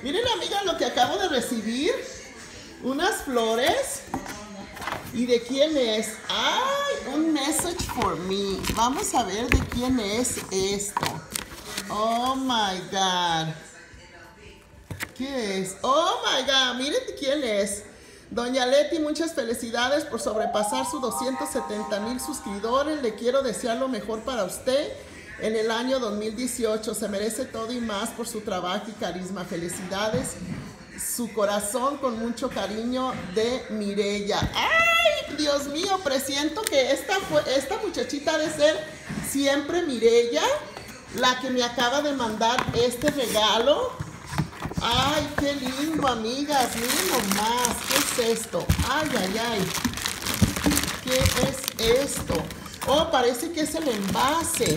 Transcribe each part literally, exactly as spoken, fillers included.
Miren, amigas, lo que acabo de recibir. Unas flores. ¿Y de quién es? ¡Ay! Un message for me. Vamos a ver de quién es esto. Oh my God. ¿Qué es? Oh my God. Miren de quién es. Doña Leti, muchas felicidades por sobrepasar sus doscientos setenta mil suscriptores. Le quiero desear lo mejor para usted en el año dos mil dieciocho. Se merece todo y más por su trabajo y carisma. Felicidades. Su corazón con mucho cariño, de Mireya. ¡Ay, Dios mío! Presiento que esta, fue, esta muchachita ha de ser siempre Mireya, la que me acaba de mandar este regalo. ¡Ay, qué lindo, amigas! Miren nomás. ¿Qué es esto? ¡Ay, ay, ay! ¿Qué es esto? Oh, parece que es el envase.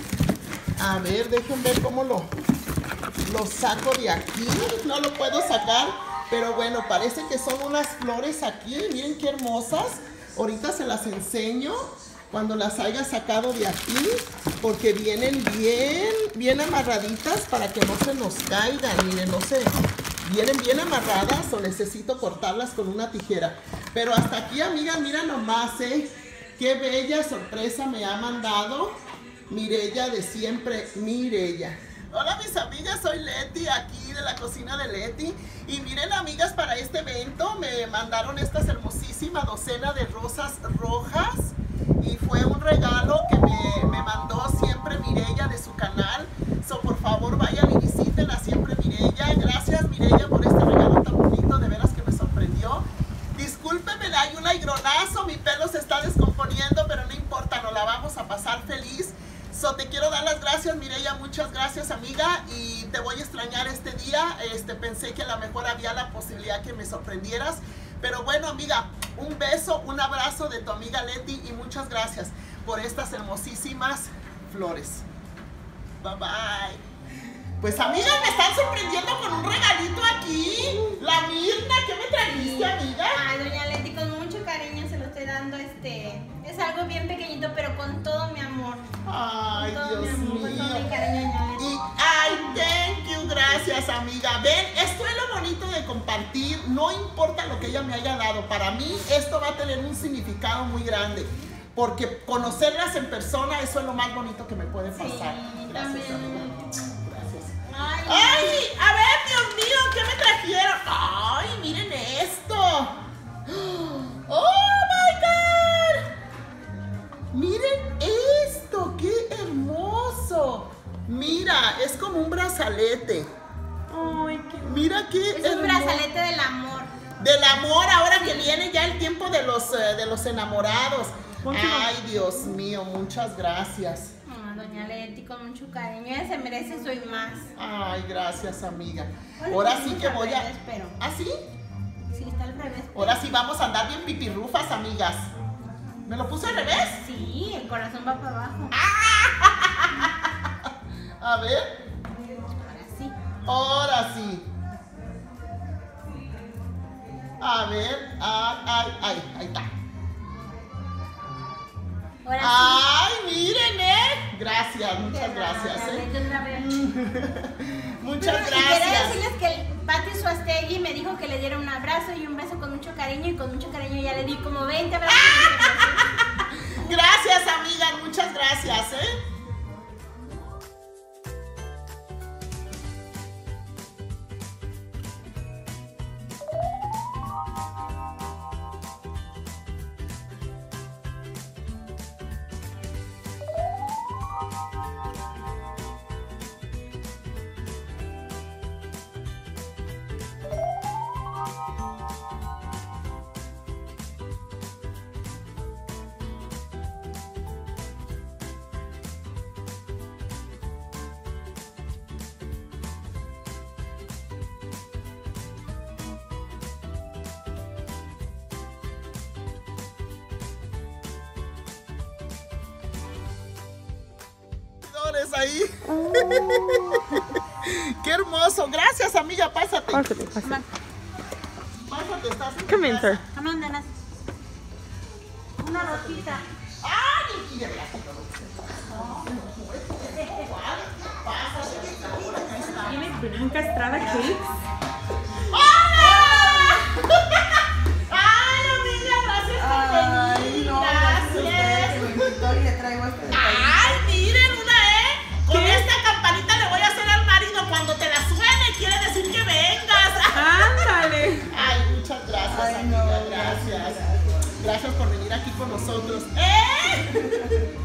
A ver, déjenme ver cómo lo... Lo saco de aquí, no lo puedo sacar, pero bueno, parece que son unas flores aquí, miren qué hermosas. Ahorita se las enseño cuando las haya sacado de aquí, porque vienen bien, bien amarraditas para que no se nos caigan. Miren, no sé, vienen bien amarradas o necesito cortarlas con una tijera. Pero hasta aquí, amigas, mira nomás, ¿eh? Qué bella sorpresa me ha mandado Mireya de siempre, Mireya. Hola mis amigas, soy Leti, aquí de la cocina de Leti. Y miren, amigas, para este evento me mandaron estas hermosísimas docenas de rosas rojas. Y fue un regalo que me, me mandó siempre Mireya de su canal. So, por favor, vayan y visítenla siempre, Mireya. Gracias, Mireya, por este regalo tan bonito, de veras que me sorprendió. Discúlpeme, hay un aigronazo, mi pelo se está descomponiendo, pero no importa, nos la vamos a pasar feliz. So, te quiero dar las gracias, Mireya, muchas gracias, amiga, y te voy a extrañar este día. Este, pensé que a lo mejor había la posibilidad que me sorprendieras, pero bueno, amiga, un beso, un abrazo de tu amiga Leti y muchas gracias por estas hermosísimas flores. Bye, bye. Pues, amigas, me están sorprendiendo con un regalito aquí. La Mirna, ¿qué me trajiste, amiga? Ay, doña Leti, con mucho cariño se lo estoy dando, este... Es algo bien pequeñito, pero con todo mi amor. Ay, con todo Dios mi amor, mío. Con todo mi cariño, doña Leti. Y, ay, thank you, gracias, amiga. Ven, esto es lo bonito de compartir. No importa lo que ella me haya dado. Para mí, esto va a tener un significado muy grande. Porque conocerlas en persona, eso es lo más bonito que me puede pasar. Sí, Gracias, también. amiga. Gracias. Ay, Ay, a ver, Dios mío, ¿qué me trajeron? Ay, miren esto. Oh, my God. Miren esto, qué hermoso. Mira, es como un brazalete. Ay, qué... Mira qué Es hermoso. un brazalete del amor. Del amor, ahora que viene ya el tiempo de los, uh, de los enamorados. Ay, Dios mío, muchas gracias. Oh, doña Leti, con mucho cariño. Ella se merece eso y más. Ay, gracias, amiga. Bueno, Ahora pues, sí que voy a... al revés, pero- ¿Ah, sí? Sí, está al revés. Ahora sí vamos a andar bien pipirrufas, amigas. ¿Me lo puse al revés? Sí, el corazón va para abajo. A ver. Ahora sí. Ahora sí. A ver. Ay, ay, ay, ahí está. Ahora Ay, miren, eh. Gracias, muchas sí. gracias, Doña eh. Leti, otra vez. Muchas Pero, y quería gracias. decirles que el Pati Suastegui me dijo que le diera un abrazo y un beso con mucho cariño, y con mucho cariño ya le di como veinte abrazos. Gracias, amiga, muchas gracias, eh. Ahí. Oh. Qué hermoso. Gracias, amiga. Pásate. Pásate, pásate. Pásate, estás en Come in, sir. Come on, Danas. Una rosita. ¡Ay! Y de ¿Tiene Blanca Estrada Cakes? venir aquí con nosotros. ¡Eh!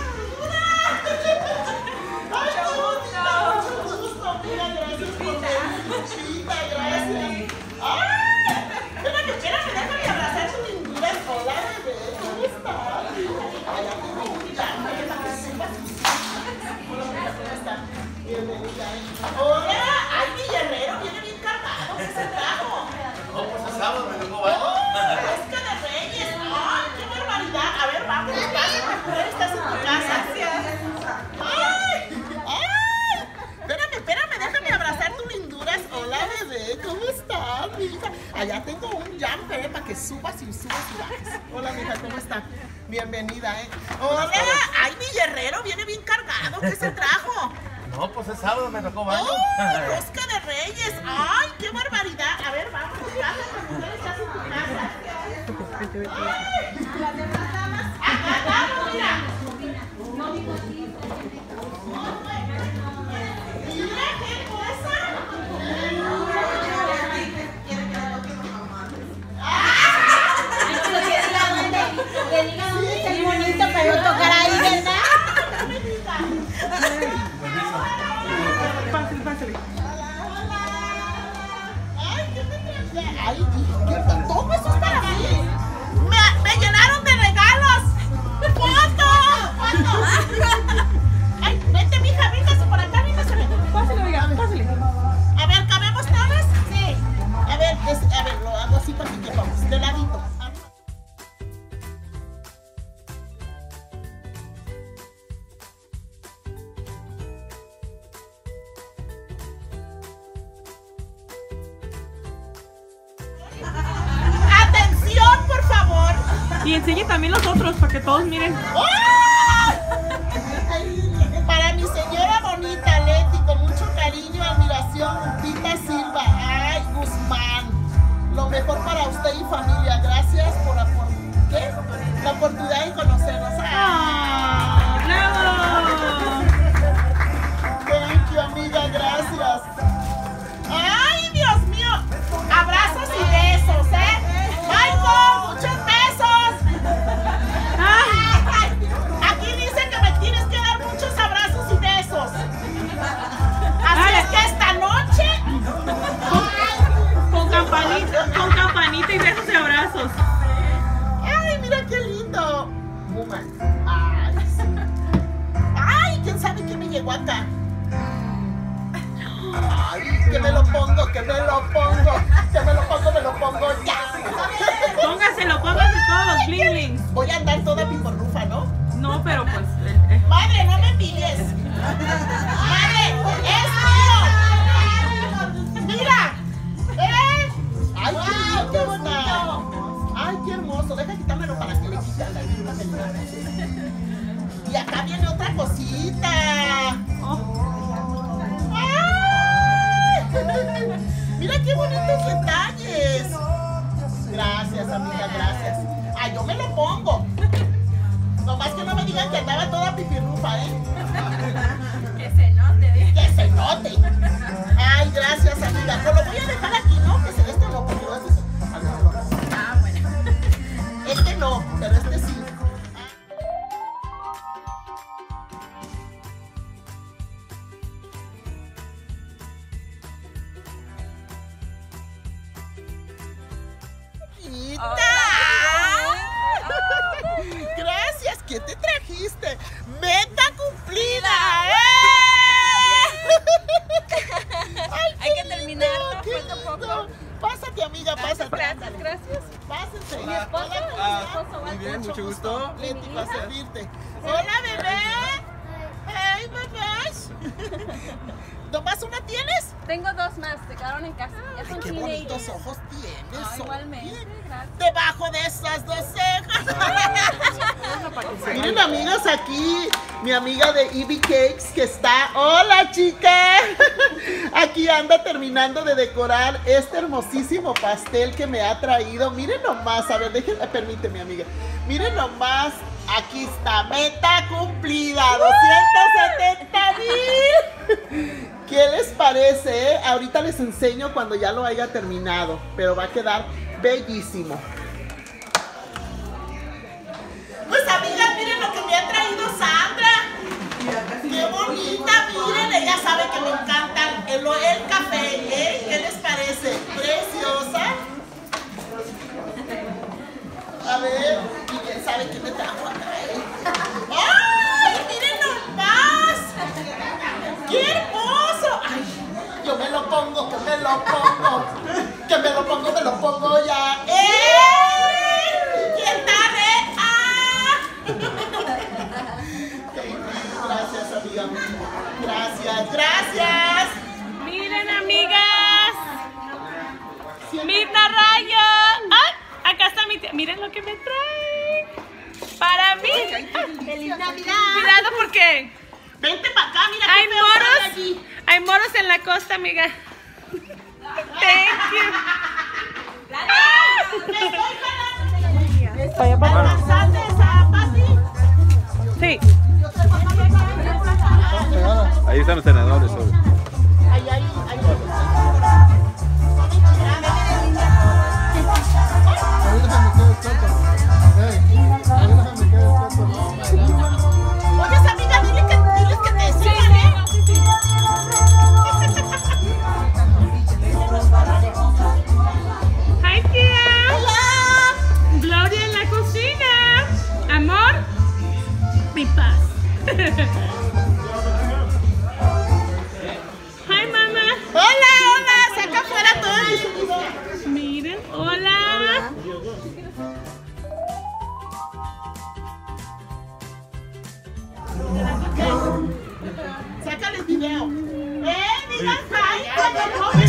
¡Ay, mucho gusto! Mira, gracias por venir, Lupita, gracias. ¡Ay! Espérame, espérame, déjame abrazar tu lindura. Hola, bebé, ¿cómo estás? Allá tengo un llama, para que sepas. Hola, mira, ¿cómo está? Bienvenida. Hola, ay, mi guerrero, viene bien cargado, ¿qué se trajo? No, pues es sábado, me tocó baño. ¡Rosca de Reyes! ¡Ay, qué barbaridad! A ver, vamos, pásate, estás en tu casa. ¡Ay! ¡Ay! Espérame, espérame, déjame abrazar tu linduras. Hola, bebé, ¿cómo estás, mija? Allá tengo un jumper, ¿eh? Para que subas y subas y bajes. Hola, mija, ¿cómo está? Bienvenida, ¿eh? Hola, ay, mi guerrero viene bien cargado. ¿Qué se trajo? No, pues es sábado, me tocó baño. ¡Oh, rosca de Reyes! ¡Ay, qué barbaridad! A ver, vamos, pásate, mujer, estás en tu casa. ¡Ay! ¿Las demás damas? ¡Acá, vamos, mira! ¡Mira qué cosa! Que diga dónde está el bonito para no tocar ahí, ¿verdad? Pásale, pásale. ¡Ay, qué me traje! ¡Ay, ¿qué? ¿Todo eso es para mí? ¡Me, me llenaron de regalos! ¡Foto! ¡Foto! ¡Ay, vente, mija! ¡Véngase por acá! ¡Véngase! Pásale, oiga, pásale. A ver, ¿cabemos todas? Sí. A ver, es- a ver, lo hago así para que quepamos. De ladito. ¡Atención, por favor! Y enseñe también los otros para que todos miren. ¡Ay! Para mi señora bonita, Leti, con mucho cariño y admiración, Lupita Silva. ¡Ay, Guzmán! Lo mejor para usted y familia. Gracias por la, por- ¿qué? La oportunidad de conocernos. ¡Ah! ¡Bravo! Thank you, amiga, gracias. ¡Ay, Dios mío! Abrazos y besos, ¿eh? ¡Michael, muchos besos! ¡Ay! Aquí dice que me tienes que dar muchos abrazos y besos. Así es que esta noche... Con campanita, con campanita y besos y abrazos. ¡Ay, mira qué lindo! Woman. ¡Ay, sí! ¡Ay, quién sabe qué me llegó acá! ¡Ay, que me lo pongo, que me lo pongo! ¡Que me lo pongo, me lo pongo ya! Póngaselo, póngase todos los bling blings. Voy a andar toda picorrufa, ¿no? No, pero pues. eh, eh. ¡Madre, no me pilles! ¡Madre, es mío! ¡Mira! ¿Eh? ¡Ay, qué, qué bonito! ¡Ay, qué hermoso! Deja quitármelo para que le quite a la luna del mar. Y acá viene otra cosita. Oh, ¡Ay! ¡Mira qué bonitos detalles! Gracias, amiga, gracias. ¡Ay, yo me lo pongo! Nomás que no me digan que andaba toda pipirrufa, ¿eh? Que se note. ¡Que se note! ¡Ay, gracias, amiga! Pero lo voy a dejar aquí, ¿no? Que se este no, porque no es eso. Ah, bueno. Este no, pero este sí. ¡Quita! Gracias, ¿qué te trajiste? ¡Meta cumplida! ¡Eh! Ay, Hay que qué terminarlo lindo, qué poco a lindo. poco. Pásate, amiga, pásate. Gracias, gracias. Pásense. Mi esposo, Hola, ¿cómo mi estás? esposo, Muy bien, mucho gusto. Leti, para servirte. Hola, bebé. Hey, bebés. ¿Nomás una tienes? Tengo dos más, se quedaron en casa. Ya Ay, son qué teenagers. bonitos ojos tienes. Ah, Sofía. igualmente, gracias. Debajo de esas dos cejas. Miren, amigas, aquí mi amiga de Ivy Cakes que está. ¡Hola, chica! Aquí anda terminando de decorar este hermosísimo pastel que me ha traído. Miren nomás, a ver, déjenme, permíteme, amiga. Miren nomás, aquí está, meta cumplida, doscientos setenta mil. ¿Qué les parece? eh? Ahorita les enseño cuando ya lo haya terminado, pero va a quedar bellísimo. lo pongo. Que me lo pongo, me lo pongo ya. ¡Eh! ¿Quién tarde? ¡Ah! Gracias, amiga. Gracias, gracias. Miren, amigas. Mirna Rayo. ¡Ay! Acá está mi tía. Miren lo que me trae. Para mí. ¡Feliz Navidad! Cuidado porque Vente para acá, mira. hay qué feo sale moros. allí. Hay moros en la costa, amiga. Thank you. ¿Alcanzaste a Pati? Sí. Ahí están los senadores. Sobre. Ahí, ahí, ahí. Oye, amiga, dile que, diles que te sigan, ¿eh? Hi, tía. Hola. Gloria en la cocina. Amor. Mi paz. Hi, mamá. Hola, hola. Saca afuera todo el... Miren, hola. Sácale el video. ¡Eh, digan hi! Cuando comen